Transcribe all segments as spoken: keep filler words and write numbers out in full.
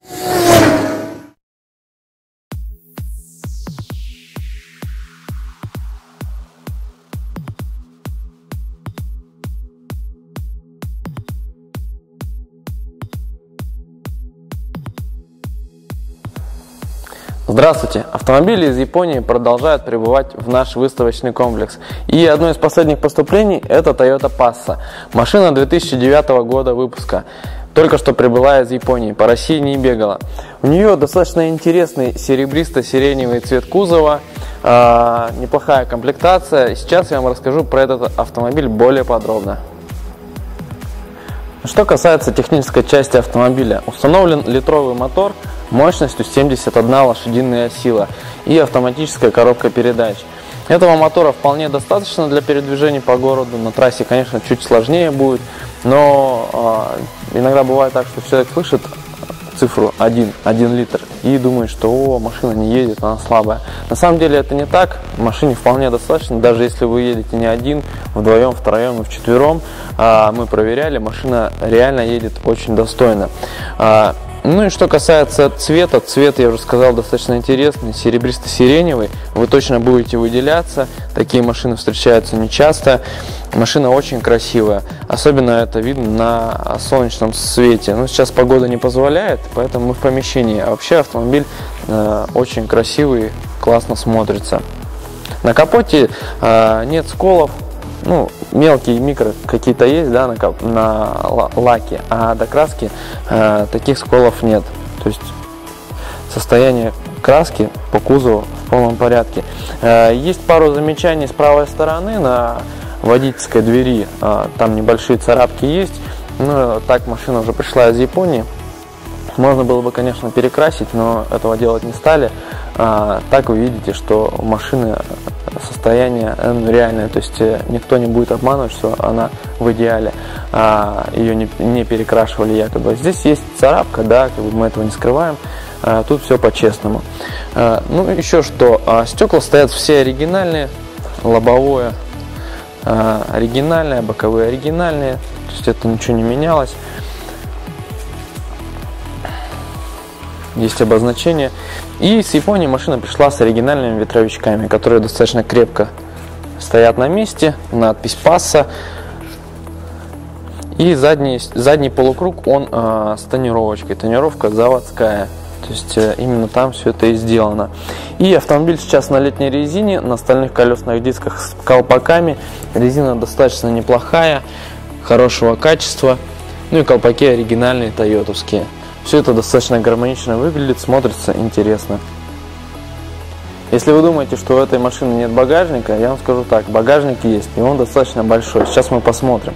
Здравствуйте! Автомобили из Японии продолжают прибывать в наш выставочный комплекс. И одно из последних поступлений – это Toyota Passa. Машина две тысячи девятого года выпуска. Только что прибыла из Японии, по России не бегала. У нее достаточно интересный серебристо-сиреневый цвет кузова, э, неплохая комплектация. Сейчас я вам расскажу про этот автомобиль более подробно. Что касается технической части автомобиля, установлен литровый мотор мощностью семьдесят одна лошадиная сила и автоматическая коробка передач. Этого мотора вполне достаточно для передвижения по городу. На трассе, конечно, чуть сложнее будет, но э, иногда бывает так, что человек слышит цифру один, один литр и думает, что о, машина не едет, она слабая. На самом деле это не так, машине вполне достаточно, даже если вы едете не один, вдвоем, втроем и вчетвером. Э, мы проверяли, машина реально едет очень достойно. Э, Ну и что касается цвета, цвет, я уже сказал, достаточно интересный, серебристо-сиреневый, вы точно будете выделяться, такие машины встречаются нечасто, машина очень красивая, особенно это видно на солнечном свете, но сейчас погода не позволяет, поэтому мы в помещении, а вообще автомобиль э, очень красивый, классно смотрится. На капоте э, нет сколов. Ну, мелкие микро какие-то есть, да, на, на лаке, а до краски э, таких сколов нет. То есть состояние краски по кузову в полном порядке. Э, есть пару замечаний с правой стороны на водительской двери. Э, там небольшие царапки есть. Ну, так машина уже пришла из Японии. Можно было бы, конечно, перекрасить, но этого делать не стали. А, так вы видите, что у машины состояние ну, реальное, то есть никто не будет обманывать, что она в идеале, а, ее не, не перекрашивали якобы. Здесь есть царапка, да, как бы мы этого не скрываем, а, тут все по-честному. А, ну, еще что, а, стекла стоят все оригинальные, лобовое а, оригинальное, боковые оригинальные, то есть это ничего не менялось. Есть обозначение. И с Японии машина пришла с оригинальными ветровичками, которые достаточно крепко стоят на месте. Надпись Passa. И задний, задний полукруг, он э, с тонировочкой. Тонировка заводская. То есть э, именно там все это и сделано. И автомобиль сейчас на летней резине, на стальных колесных дисках с колпаками. Резина достаточно неплохая, хорошего качества. Ну и колпаки оригинальные, тойотовские. Все это достаточно гармонично выглядит, смотрится интересно. Если вы думаете, что у этой машины нет багажника, я вам скажу так, багажник есть, и он достаточно большой. Сейчас мы посмотрим.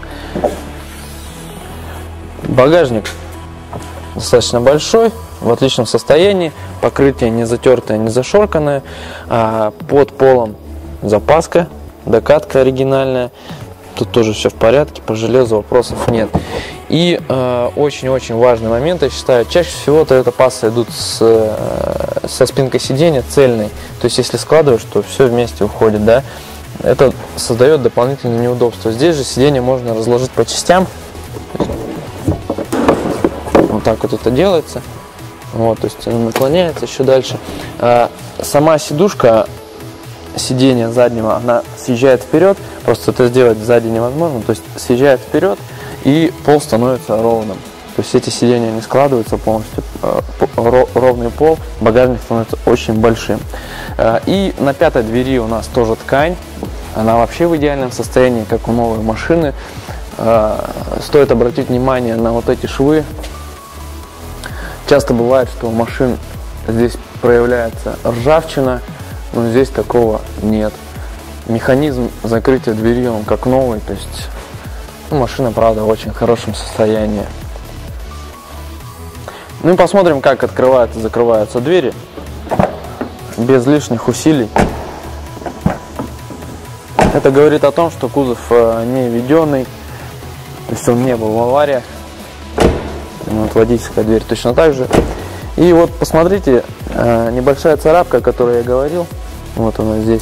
Багажник достаточно большой, в отличном состоянии, покрытие не затертое, не зашорканное, а под полом запаска, докатка оригинальная. Тут тоже все в порядке, по железу вопросов нет. И очень-очень э, важный момент, я считаю, чаще всего Toyota Passa идут с, э, со спинкой сиденья цельной. То есть если складываешь, то все вместе уходит, да. Это создает дополнительное неудобство. Здесь же сиденье можно разложить по частям. Вот так вот это делается. Вот, то есть оно наклоняется еще дальше. А сама сидушка сиденья заднего, она съезжает вперед, просто это сделать сзади невозможно, то есть съезжает вперед и пол становится ровным, то есть эти сиденья не складываются полностью, ровный пол, багажник становится очень большим. И на пятой двери у нас тоже ткань, она вообще в идеальном состоянии, как у новой машины. Стоит обратить внимание на вот эти швы. Часто бывает, что у машин здесь проявляется ржавчина, но здесь такого нет. Механизм закрытия двери, он как новый, то есть ну, машина, правда, в очень хорошем состоянии. Ну и посмотрим, как открываются и закрываются двери без лишних усилий. Это говорит о том, что кузов не введенный, то есть он не был в авариях. Вот водительская дверь точно так же. И вот посмотрите, небольшая царапка, о которой я говорил, вот она здесь,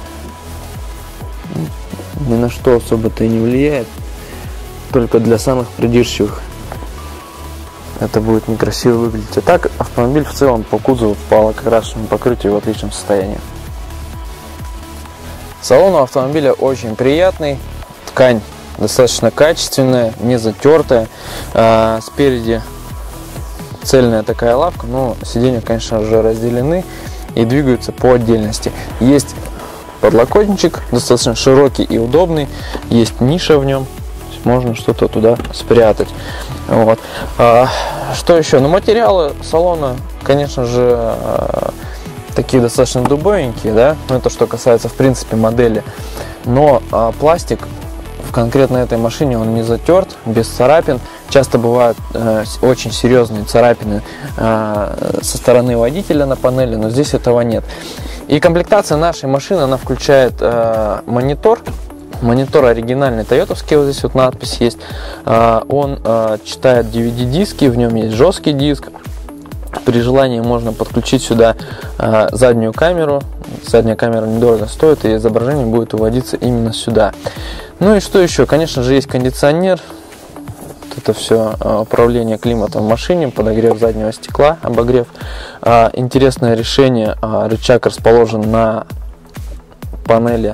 ни на что особо-то и не влияет, только для самых придирчивых это будет некрасиво выглядеть. А так автомобиль в целом по кузову, по лакокрашенному покрытию в отличном состоянии. Салон у автомобиля очень приятный, ткань достаточно качественная, не затертая. А, спереди цельная такая лавка, но сиденья, конечно, уже разделены и двигаются по отдельности. Есть подлокотничек, достаточно широкий и удобный, есть ниша в нем, можно что-то туда спрятать. Вот. А, что еще? Ну, материалы салона, конечно же, а, такие достаточно дубовенькие, да, ну, это что касается, в принципе, модели. Но а, пластик в конкретно этой машине, он не затерт, без царапин. Часто бывают э, очень серьезные царапины э, со стороны водителя на панели, но здесь этого нет. И комплектация нашей машины, она включает э, монитор. Монитор оригинальный, тойотовский, вот здесь вот надпись есть. Э, он э, читает ди ви ди-диски, в нем есть жесткий диск. При желании можно подключить сюда э, заднюю камеру. Задняя камера недорого стоит, и изображение будет выводиться именно сюда. Ну и что еще? Конечно же, есть кондиционер. Вот это все э, управление климатом в машине, подогрев заднего стекла, обогрев. Э, интересное решение. Э, рычаг расположен на панели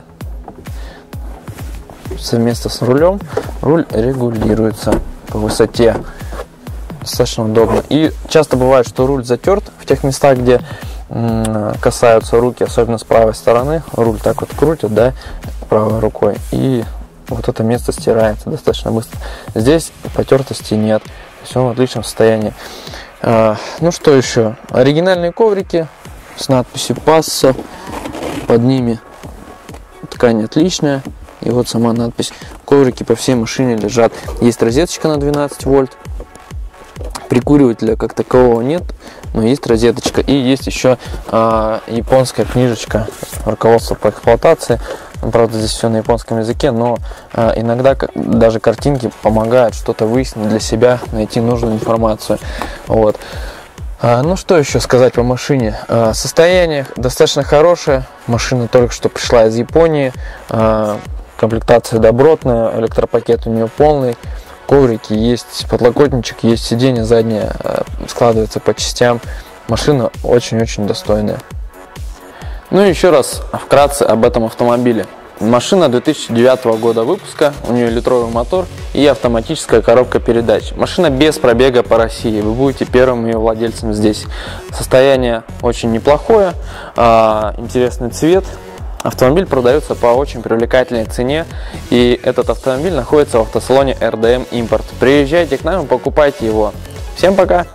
совместно с рулем. Руль регулируется по высоте. Достаточно удобно. И часто бывает, что руль затерт в тех местах, где м, касаются руки, особенно с правой стороны. Руль так вот крутят, да, правой рукой, и вот это место стирается достаточно быстро. Здесь потертости нет, все в отличном состоянии. А, ну что еще? Оригинальные коврики с надписью Passo, под ними ткань отличная, и вот сама надпись. Коврики по всей машине лежат. Есть розеточка на двенадцать вольт. Прикуривателя как такового нет, но есть розеточка. И есть еще э, японская книжечка, руководство по эксплуатации. Правда, здесь все на японском языке, но э, иногда даже картинки помогают что-то выяснить для себя, найти нужную информацию. Вот. А, ну что еще сказать по машине? А, состояние достаточно хорошее. Машина только что пришла из Японии. А, комплектация добротная, электропакет у нее полный. Коврики есть, подлокотничек есть, сиденье заднее складывается по частям. Машина очень-очень достойная. Ну и еще раз вкратце об этом автомобиле. Машина две тысячи девятого года выпуска, у нее литровый мотор и автоматическая коробка передач. Машина без пробега по России, вы будете первым ее владельцем здесь. Состояние очень неплохое, интересный цвет. Автомобиль продается по очень привлекательной цене, и этот автомобиль находится в автосалоне эр дэ эм Импорт. Приезжайте к нам и покупайте его. Всем пока!